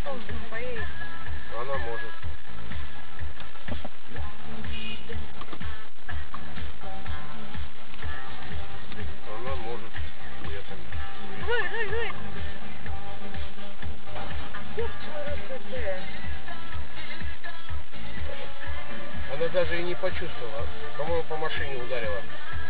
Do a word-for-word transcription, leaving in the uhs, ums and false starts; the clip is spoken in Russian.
Она может. Она может где-то. Жуй, жуй, жуй. Она даже и не почувствовала. По-моему, по машине ударила.